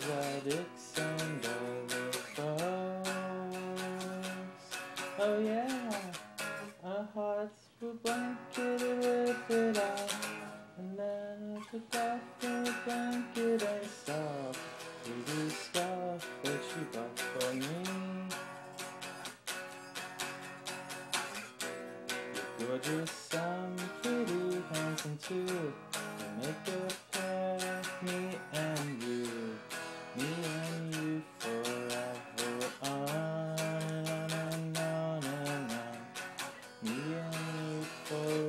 our dicks and all the balls. Oh yeah, our hearts were blanketed with it all. And then I took off the blanket and saw pretty scarf that she bought for me. You're gorgeous and pretty, handsome too. You make a pair, me and you forever on and on and on and on. Me and you forever.